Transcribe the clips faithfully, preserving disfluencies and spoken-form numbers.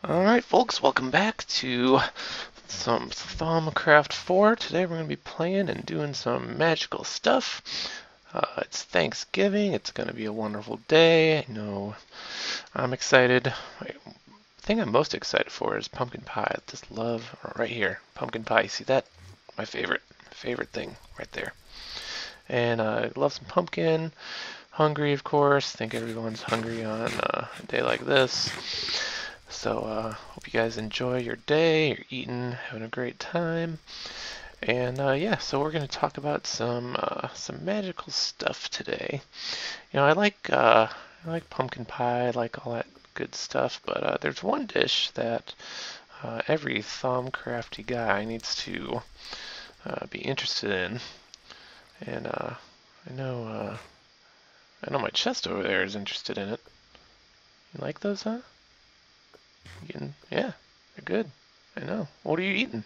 Alright folks, welcome back to some Thaumcraft four. Today we're going to be playing and doing some magical stuff. Uh, it's Thanksgiving, it's going to be a wonderful day. I know I'm excited. The thing I'm most excited for is pumpkin pie. I just love, right here, pumpkin pie. See that? My favorite, favorite thing right there. And uh, I love some pumpkin. Hungry, of course. Think everyone's hungry on uh, a day like this. So, uh, hope you guys enjoy your day. You're eating, having a great time. And uh, yeah, so we're going to talk about some uh, some magical stuff today. You know, I like uh, I like pumpkin pie, I like all that good stuff. But uh, there's one dish that uh, every Thaumcrafty guy needs to uh, be interested in. And uh, I know uh, I know my chest over there is interested in it. You like those, huh? You getting, yeah, they're good. I know. What are you eating?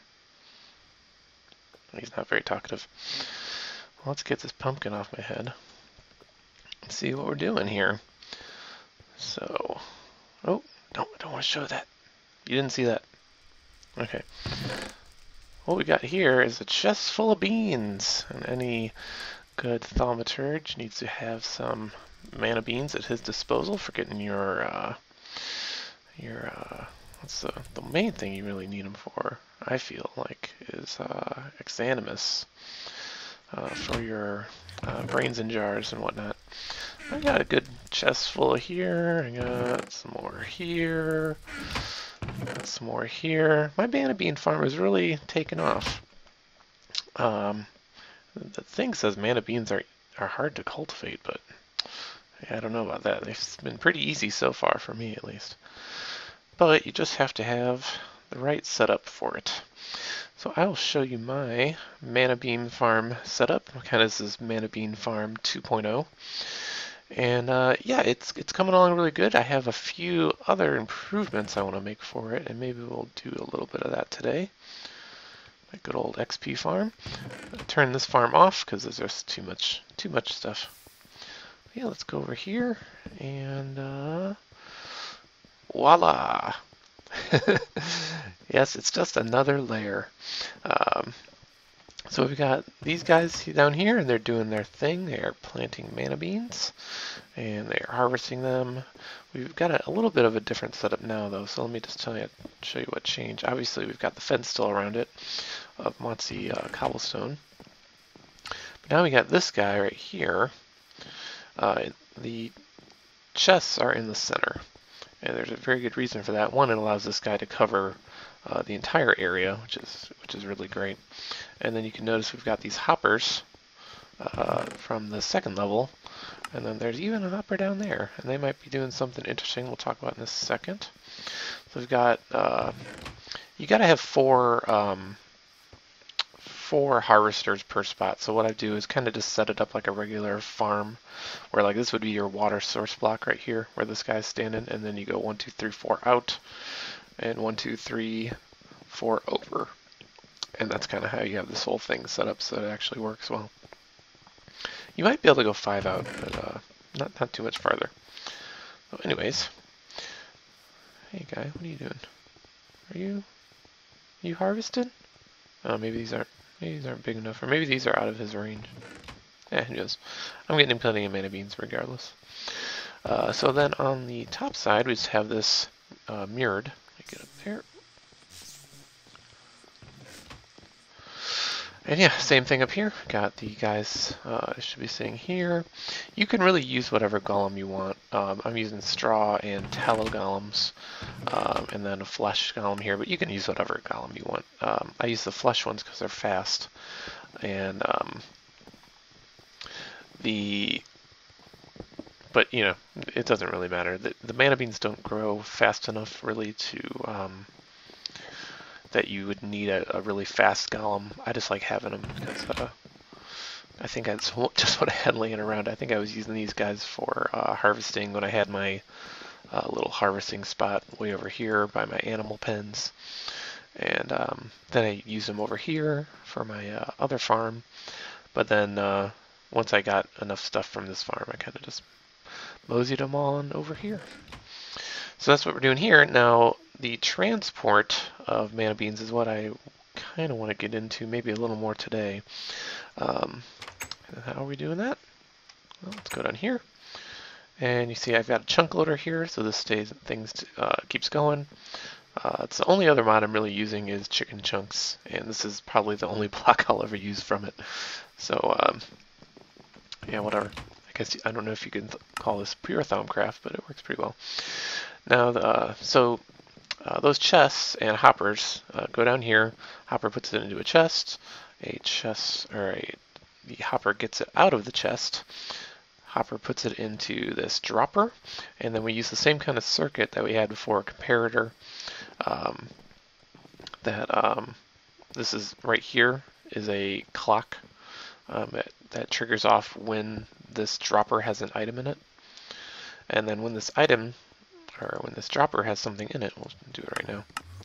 He's not very talkative. Well, let's get this pumpkin off my head. Let's see what we're doing here. So, oh, don't don't want to show that. You didn't see that. Okay. What we got here is a chest full of beans, and any good thaumaturge needs to have some mana beans at his disposal for getting your uh, your uh, what's the the main thing you really need them for? I feel like is uh, Exanimus uh, for your uh, brains in jars and whatnot. I got a good chest full here. I got some more here. Got some more here. My Banana Bean farm is really taking off. Um, the thing says mana beans are are hard to cultivate, but yeah, I don't know about that. They've been pretty easy so far for me, at least. But you just have to have the right setup for it. So I will show you my Mana Bean farm setup. Kind of this is Mana Bean Farm two point oh. And uh, yeah, it's it's coming along really good. I have a few other improvements I want to make for it, and maybe we'll do a little bit of that today. My good old X P farm. I'll turn this farm off because there's just too much too much stuff. Yeah, let's go over here and uh, voila! Yes, it's just another layer. Um, so we've got these guys down here, and they're doing their thing. They are planting mana beans, and they are harvesting them. We've got a, a little bit of a different setup now, though. So let me just tell you, show you what changed. Obviously, we've got the fence still around it of Motzi uh, cobblestone. But now we got this guy right here. Uh, the chests are in the center. And there's a very good reason for that. One, it allows this guy to cover uh, the entire area, which is which is really great. And then you can notice we've got these hoppers uh, from the second level, and then there's even a hopper down there, and they might be doing something interesting. We'll talk about in a second. So we've got uh, you got to have four um, four harvesters per spot. So what I do is kind of just set it up like a regular farm, where like this would be your water source block right here, where this guy's standing, and then you go one, two, three, four out, and one, two, three, four over, and that's kind of how you have this whole thing set up so it actually works well. You might be able to go five out, but uh, not not too much farther. So anyways, hey guy, what are you doing? Are you you harvested? Oh, maybe these aren't. Maybe these aren't big enough, or maybe these are out of his range. Yeah, who knows? I'm getting him plenty of mana beans regardless. Uh, so then on the top side, we just have this uh, mirrored. Let me get up there. And yeah, same thing up here. Got the guys, uh, I should be saying here. You can really use whatever golem you want. Um, I'm using straw and tallow golems, um, and then a flesh golem here, but you can use whatever golem you want. Um, I use the flesh ones because they're fast. And um, the, but you know, it doesn't really matter. The, the mana beans don't grow fast enough really to, um, that you would need a, a really fast golem. I just like having them because uh, I think that's just what I had laying around. I think I was using these guys for uh, harvesting when I had my uh, little harvesting spot way over here by my animal pens. And um, then I used them over here for my uh, other farm. But then uh, once I got enough stuff from this farm, I kind of just moseyed them all on over here. So that's what we're doing here. Now, the transport of mana beans is what I kind of want to get into, maybe a little more today. Um, how are we doing that? Well, let's go down here. And you see I've got a chunk loader here, so this stays things uh, keeps going. Uh, it's the only other mod I'm really using is chicken chunks, and this is probably the only block I'll ever use from it. So um, yeah, whatever. I guess I don't know if you can call this pure Thaumcraft, but it works pretty well. Now, the, uh, so uh, those chests and hoppers uh, go down here. Hopper puts it into a chest. A chest or a the hopper gets it out of the chest. Hopper puts it into this dropper, and then we use the same kind of circuit that we had before, a comparator. Um, that um, this is right here is a clock um, that, that triggers off when this dropper has an item in it, and then when this item or when this dropper has something in it, we'll do it right now.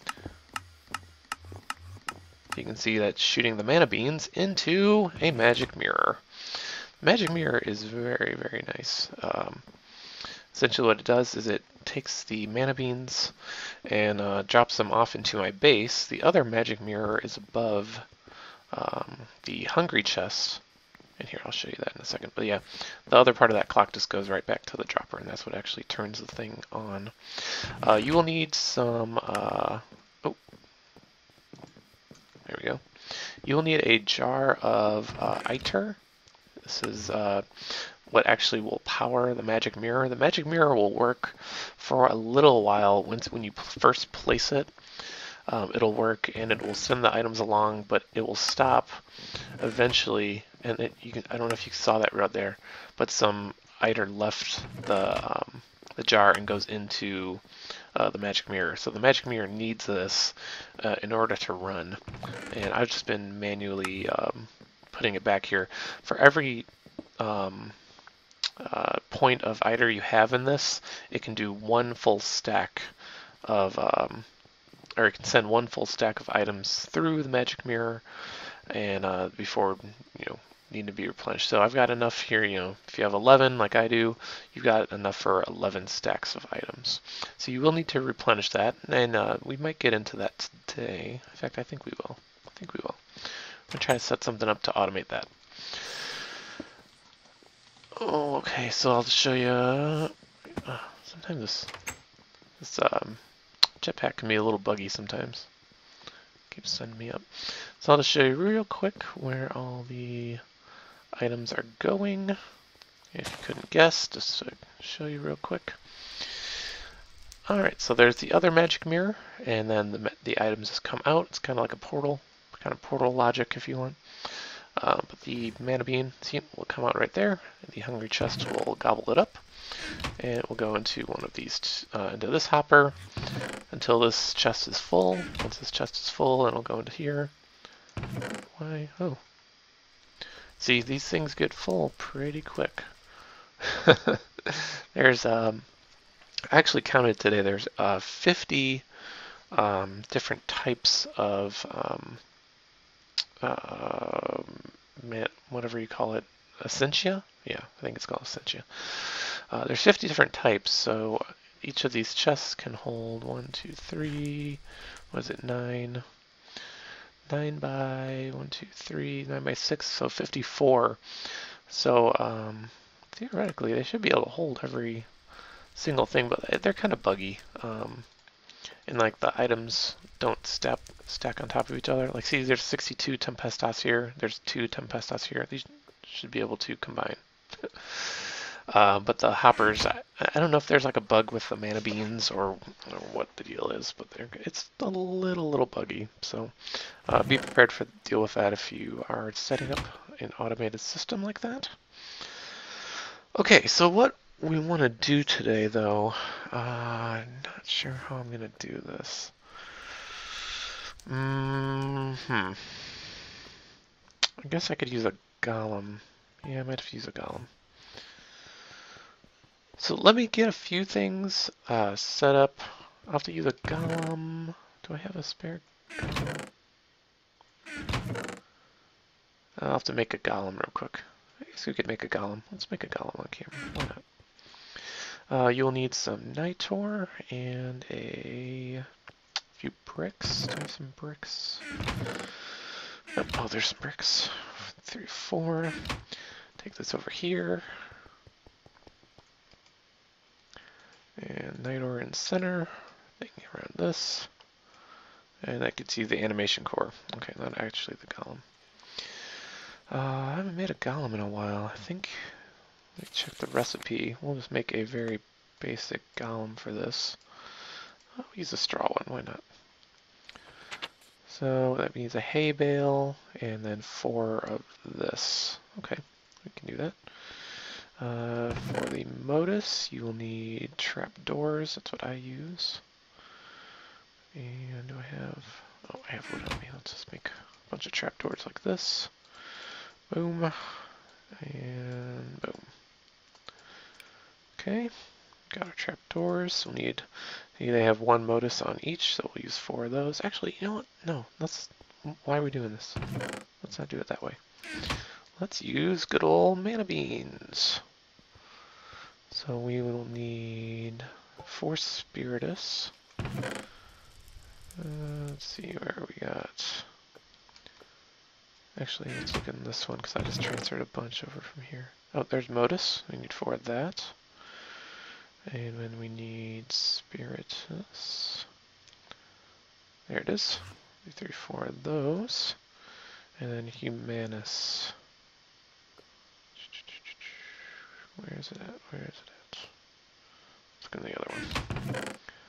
You can see that shooting the mana beans into a magic mirror. Magic mirror is very, very nice. Um, essentially what it does is it takes the mana beans and uh, drops them off into my base. The other magic mirror is above um, the hungry chest. And here, I'll show you that in a second. But yeah, the other part of that clock just goes right back to the dropper, and that's what actually turns the thing on. Uh, you will need some... Uh, oh, there we go. You will need a jar of uh, Iter. This is uh, what actually will power the magic mirror. The magic mirror will work for a little while. Once when you first place it, um, it'll work and it will send the items along, but it will stop eventually. And it, you can, I don't know if you saw that right there, but some Iter left the um, the jar and goes into uh, the magic mirror. So the magic mirror needs this uh, in order to run. And I've just been manually um, putting it back here. For every um, uh, point of Iter you have in this, it can do one full stack of, um, or it can send one full stack of items through the magic mirror, and uh, before you know need to be replenished. So I've got enough here. You know, if you have eleven like I do, you've got enough for eleven stacks of items. So you will need to replenish that, and uh, we might get into that today. In fact, I think we will. I think we will. I'm gonna try to set something up to automate that. Oh, okay, so I'll just show you. Uh, sometimes this this um, jetpack can be a little buggy sometimes. Keeps sending me up. So I'll just show you real quick where all the items are going. If you couldn't guess, just to show you real quick. Alright, so there's the other magic mirror, and then the, the items just come out. It's kind of like a portal, kind of portal logic if you want. Uh, but the mana bean see, will come out right there. The hungry chest will gobble it up, and it will go into one of these, uh, into this hopper until this chest is full. Once this chest is full, it'll go into here. Why? Oh. See, these things get full pretty quick. There's, um, I actually counted today, there's uh, fifty um, different types of, um, uh, whatever you call it, essentia? Yeah, I think it's called essentia. Uh, there's fifty different types, so each of these chests can hold one, two, three, what is it, nine? nine by one, two, three, nine by six, so fifty-four. So um, theoretically, they should be able to hold every single thing, but they're kind of buggy. Um, and like the items don't stack stack on top of each other. Like, see, there's sixty-two Tempestas here. There's two Tempestas here. These should be able to combine. Uh, but the hoppers, I, I don't know if there's like a bug with the mana beans or, or what the deal is, but they're, it's a little, little buggy. So uh, be prepared for deal with that if you are setting up an automated system like that. Okay, so what we want to do today, though, uh, I'm not sure how I'm going to do this. Mm-hmm. I guess I could use a golem. Yeah, I might have to use a golem. So let me get a few things uh, set up. I'll have to use a golem. Do I have a spare golem? I'll have to make a golem real quick. I guess we could make a golem. Let's make a golem on camera. Why not? Uh, you'll need some Nitor and a bricks. Do I have some bricks? Oh, oh, there's some bricks. Three, four. Take this over here. And night ore in center. Thinking around this. And that gets you the animation core. Okay, not actually the golem. Uh, I haven't made a golem in a while. I think, let me check the recipe. We'll just make a very basic golem for this. I'll use a straw one, why not? So that means a hay bale and then four of this. Okay, we can do that. Uh, for the modus, you will need trapdoors. That's what I use. And do I have... Oh, I have wood on me. Let's just make a bunch of trapdoors like this. Boom. And boom. Okay. Got our trapdoors. We'll need... They have one modus on each, so we'll use four of those. Actually, you know what? No. Let's... Why are we doing this? Let's not do it that way. Let's use good old mana beans. So we will need four spiritus. Uh, let's see where we got. Actually, let's look in this one because I just transferred a bunch over from here. Oh, there's modus. We need four of that. And then we need spiritus. There it is. Two, three, four of those. And then humanus. Where is it at? Where is it at? Let's look at the other one.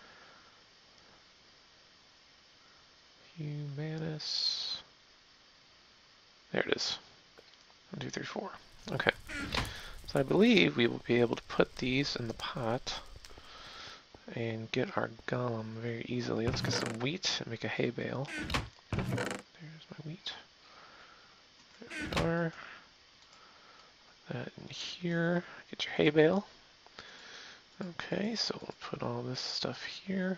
Humanus. There it is. One, two, three, four. Okay. So I believe we will be able to put these in the pot and get our golem very easily. Let's get some wheat and make a hay bale. There's my wheat. There we are. Put that in here. Get your hay bale. Okay, so we'll put all this stuff here.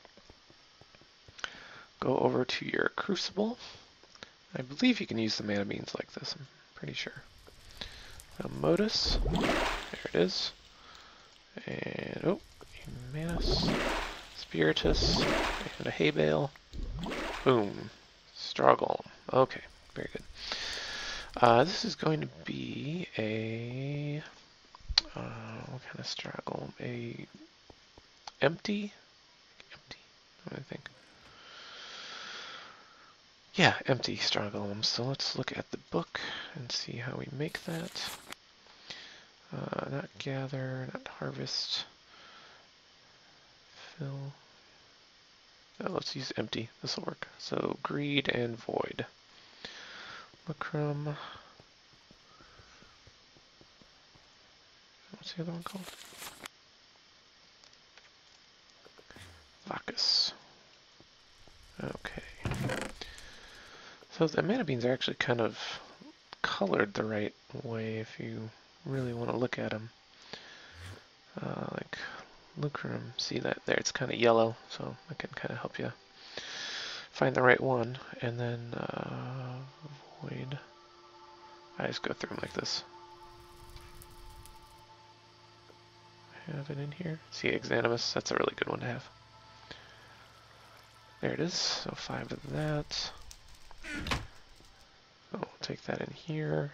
Go over to your crucible. I believe you can use the mana beans like this, I'm pretty sure. A modus, there it is. And, oh, humanus, spiritus, and a hay bale. Boom, straw golem. Okay, very good. Uh, this is going to be a, uh, what kind of straw golem? A empty? Empty, what do I think? Yeah, empty straw golem. So let's look at the book and see how we make that. Uh, not gather, not harvest. Fill. Oh, let's use empty. This will work. So greed and void. Lucrum. What's the other one called? Vacus. Okay. So the mana beans are actually kind of colored the right way if you really want to look at them. Uh, like lucrum, see that there, it's kind of yellow, so I can kind of help you find the right one. And then uh, void, I just go through them like this. I have it in here. See, exanimus, that's a really good one to have. There it is, so five of that. So we'll take that in here.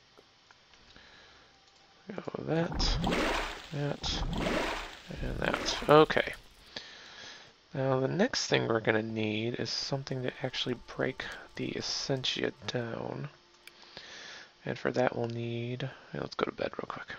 Go that, that, and that. Okay. Now the next thing we're going to need is something to actually break the essentia down. And for that we'll need, yeah, let's go to bed real quick.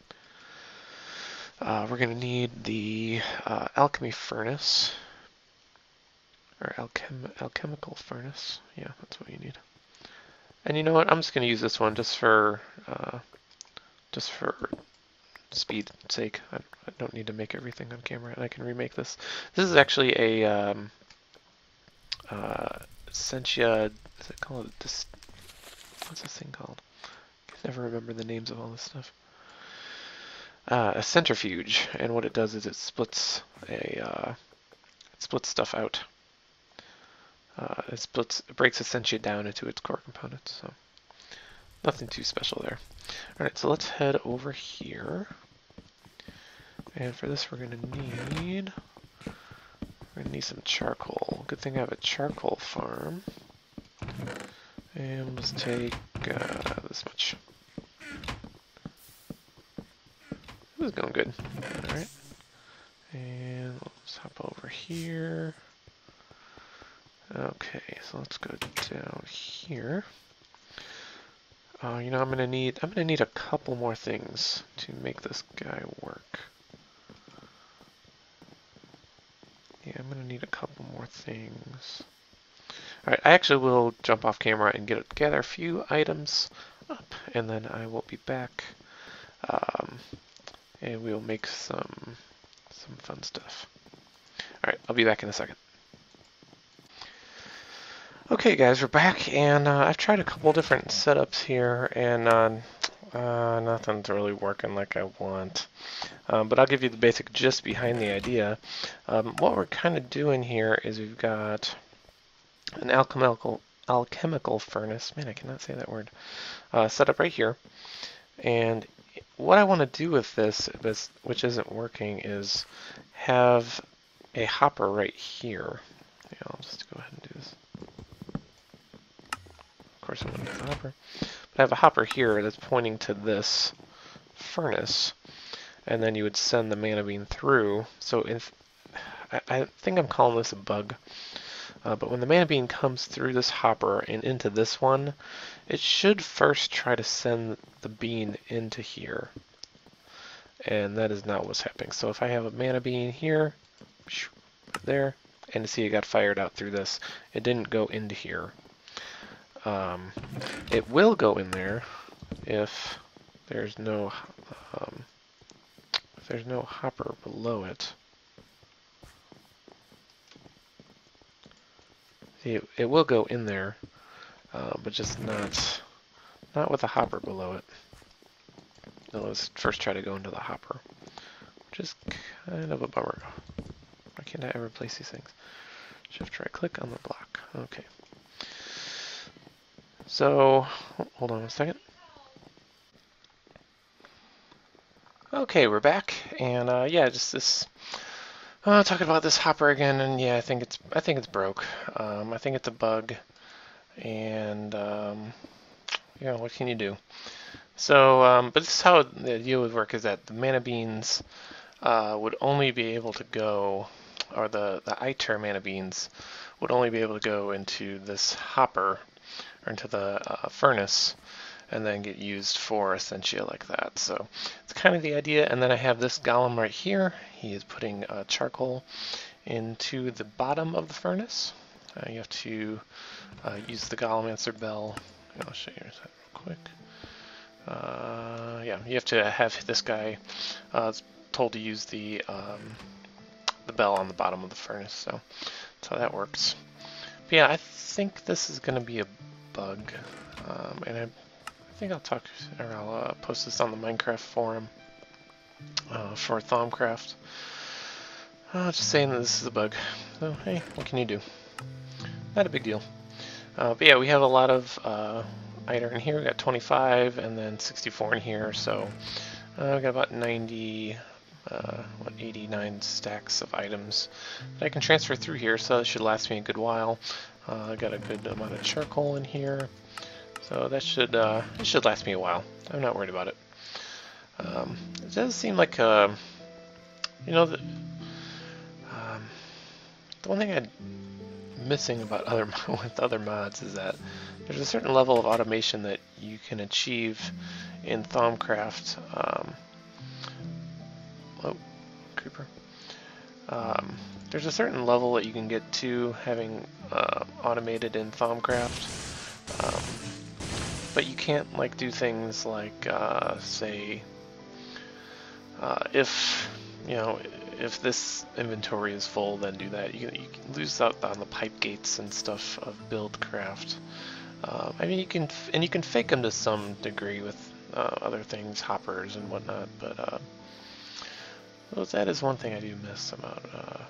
Uh, we're going to need the uh, alchemy furnace. Or alchem alchemical furnace. Yeah, that's what you need. And you know what? I'm just going to use this one just for uh, just for speed's sake. I, I don't need to make everything on camera, and I can remake this. This is actually a um, uh, essentia. Is it called? This, what's this thing called? I can never remember the names of all this stuff. Uh, a centrifuge, and what it does is it splits a uh, it splits stuff out. Uh, it splits, it breaks essentia down into its core components, so nothing too special there. Alright, so let's head over here. And for this we're going to need We're gonna need some charcoal. Good thing I have a charcoal farm. And we'll just take uh, this much. This is going good. Alright. And let's hop over here. Okay, so let's go down here. Uh, you know, I'm gonna need I'm gonna need a couple more things to make this guy work. Yeah, I'm gonna need a couple more things. Alright, I actually will jump off camera and get gather a few items up, and then I will be back. Um, and we'll make some some fun stuff. Alright, I'll be back in a second. Okay guys, we're back, and uh, I've tried a couple different setups here, and uh, uh, nothing's really working like I want. Um, but I'll give you the basic gist behind the idea. Um, what we're kind of doing here is we've got an alchemical alchemical furnace. Man, I cannot say that word. Uh, set up right here, and what I want to do with this, which isn't working, is have a hopper right here. Yeah, I'll just go ahead and do this. Of course, I want to do the hopper, but I have a hopper here that's pointing to this furnace, and then you would send the mana bean through. So if I, I think I'm calling this a bug. Uh, but when the mana bean comes through this hopper and into this one, it should first try to send the bean into here. And that is not what's happening. So if I have a mana bean here, there, and see it got fired out through this, it didn't go into here. Um, it will go in there if there's no um, if there's no hopper below it. It, it will go in there, uh, but just not not with a hopper below it. No, let's first try to go into the hopper, which is kind of a bummer. Why can't I ever place these things? Shift right click on the block. Okay. So, hold on a second. Okay, we're back, and uh, yeah, just this. Uh, talking about this hopper again, and yeah, I think it's I think it's broke. Um, I think it's a bug, and um, yeah, what can you do? So, um, but this is how the deal would work: is that the mana beans uh, would only be able to go, or the the iter mana beans would only be able to go into this hopper or into the uh, furnace, and then get used for Essentia like that. So it's kind of the idea. And then I have this golem right here. He is putting uh, charcoal into the bottom of the furnace. Uh, you have to uh, use the Golemancer bell. I'll show you that real quick. Uh, yeah, you have to have this guy uh, told to use the um, the bell on the bottom of the furnace. So that's how that works. But yeah, I think this is going to be a bug, um, and I. I think I'll talk, or I'll uh, post this on the Minecraft forum uh, for Thaumcraft. Uh, just saying that this is a bug. So hey, what can you do? Not a big deal. Uh, but yeah, we have a lot of uh, iter in here. We got twenty-five and then sixty-four in here. So uh, we got about ninety, uh, what, eighty-nine stacks of items that I can transfer through here. So it should last me a good while. Uh, I got a good amount of charcoal in here. So that should uh, it should last me a while. I'm not worried about it. Um, it does seem like, uh, you know, the, um, the one thing I'm missing about other with other mods is that there's a certain level of automation that you can achieve in Thaumcraft. Um, oh, creeper. Um, there's a certain level that you can get to having uh, automated in Thaumcraft. Um, But you can't like do things like uh, say uh, if you know if this inventory is full, then do that. You can, you can lose out on the pipe gates and stuff of Buildcraft. Uh, I mean, you can f and you can fake them to some degree with uh, other things, hoppers and whatnot. But uh, well, that is one thing I do miss about uh,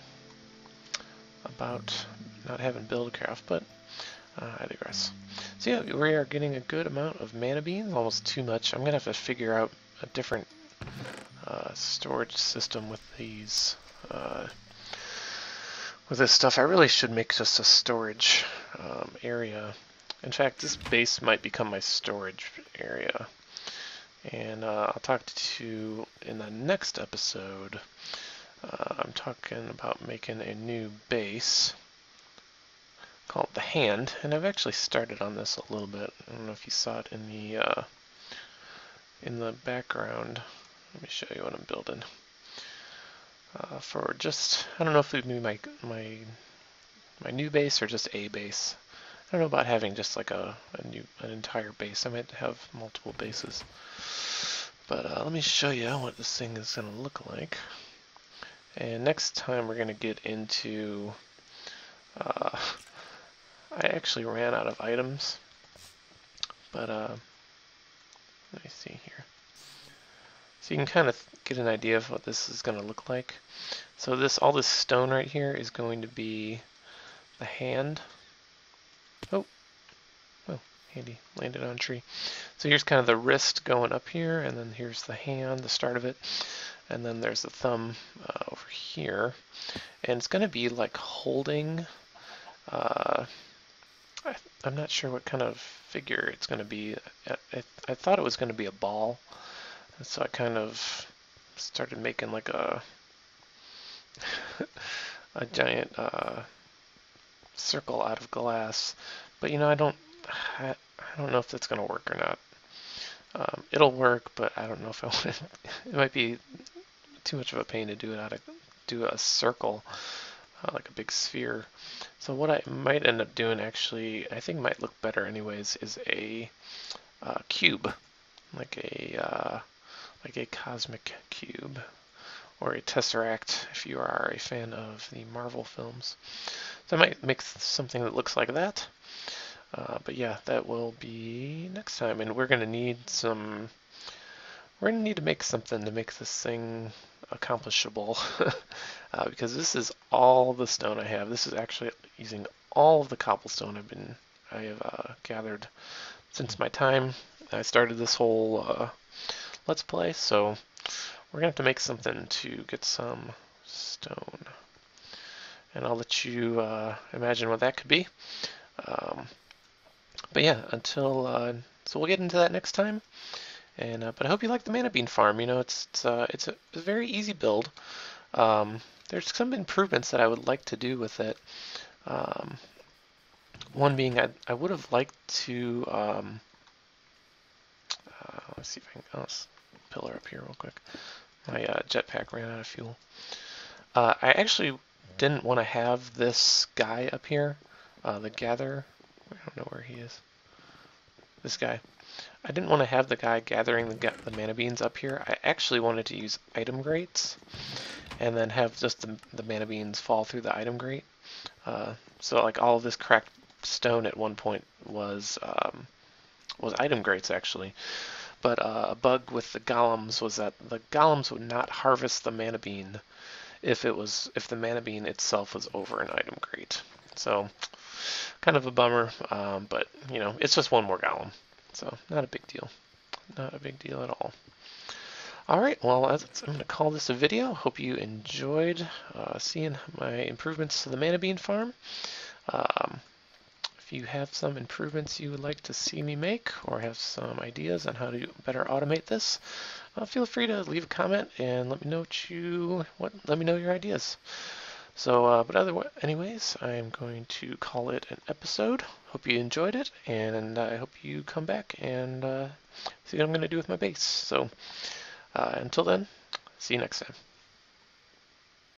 about not having Buildcraft, but. Uh, I digress. So yeah, we are getting a good amount of mana beans, almost too much. I'm going to have to figure out a different uh, storage system with these. Uh, with this stuff. I really should make just a storage um, area. In fact, this base might become my storage area. And uh, I'll talk to you in the next episode. Uh, I'm talking about making a new base called the Hand, and I've actually started on this a little bit. I don't know if you saw it in the uh, in the background. Let me show you what I'm building. Uh, for just, I don't know if it would be my my my new base or just a base. I don't know about having just like a, a new an entire base. I might have multiple bases. But uh, let me show you what this thing is going to look like. And next time we're going to get into... Uh, I actually ran out of items. But uh, let me see here. So you can kind of get an idea of what this is going to look like. So this, all this stone right here is going to be the hand. Oh, oh, handy, landed on a tree. So here's kind of the wrist going up here, and then here's the hand, the start of it, and then there's the thumb uh, over here. And it's going to be like holding, uh, I, I'm not sure what kind of figure it's going to be. I, I, I thought it was going to be a ball, and so I kind of started making like a, a giant uh, circle out of glass. But you know, I don't, I, I don't know if that's going to work or not. Um, it'll work, but I don't know if I want it. It might be too much of a pain to do it out of do a circle, uh, like a big sphere. So what I might end up doing, actually, I think might look better anyways, is a uh, cube, like a uh, like a cosmic cube, or a tesseract if you are a fan of the Marvel films. So I might make something that looks like that. Uh, but yeah, that will be next time, and we're gonna need some. We're gonna need to make something to make this thing accomplishable, uh, because this is all the stone I have. This is actually using all of the cobblestone I've been I have uh, gathered since my time I started this whole uh, Let's Play. So we're gonna have to make something to get some stone, and I'll let you uh, imagine what that could be. Um, But yeah, until uh, so we'll get into that next time. And uh, but I hope you like the mana bean farm. You know, it's it's, uh, it's a, a very easy build. Um, there's some improvements that I would like to do with it. Um, one being, I I would have liked to. Um, uh, let's see if I can. Oh, let's pillar up here real quick. My uh, jetpack ran out of fuel. Uh, I actually didn't want to have this guy up here, uh, the gatherer. I don't know where he is. This guy. I didn't want to have the guy gathering the, the mana beans up here. I actually wanted to use item grates and then have just the, the mana beans fall through the item grate. Uh, so like all of this cracked stone at one point was um, was item grates actually. But uh, a bug with the golems was that the golems would not harvest the mana bean if it was if the mana bean itself was over an item grate. So kind of a bummer, um, but you know, it's just one more golem, so not a big deal. Not a big deal at all. Alright, well, as I'm going to call this a video. Hope you enjoyed uh, seeing my improvements to the mana bean farm. Um, if you have some improvements you would like to see me make, or have some ideas on how to better automate this, uh, feel free to leave a comment and let me know what you what. Let me know your ideas. So, uh, but other anyways, I'm going to call it an episode. Hope you enjoyed it, and I hope you come back and uh, see what I'm going to do with my base. So, uh, until then, see you next time.